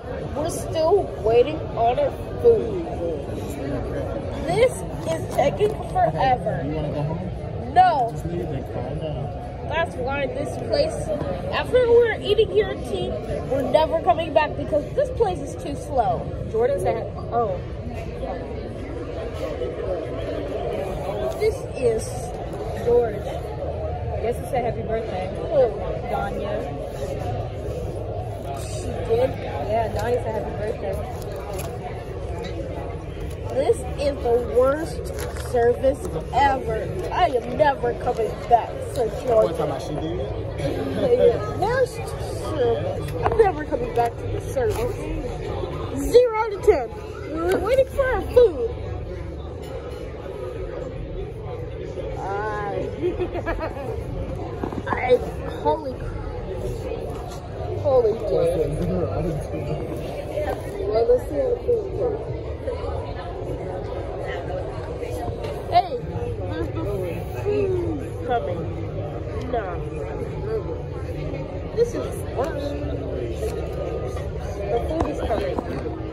We're still waiting on our food. This is taking forever. You want to go home? No. Just leave and calm down. That's why this place, after we're eating here at tea, we're never coming back because this place is too slow. Jordan said, oh. This is George. Guess who said happy birthday? cool. Danya. She did. Yeah, Danya said happy birthday. This is the worst service ever. I am never coming back, Sir What George. time she did? Worst service. I'm never coming back to this service. 0 out of 10. We're waiting for our food. Holy day. Well, let's see how the food goes. Hey, there's the food coming. No. This is worse. The food is coming.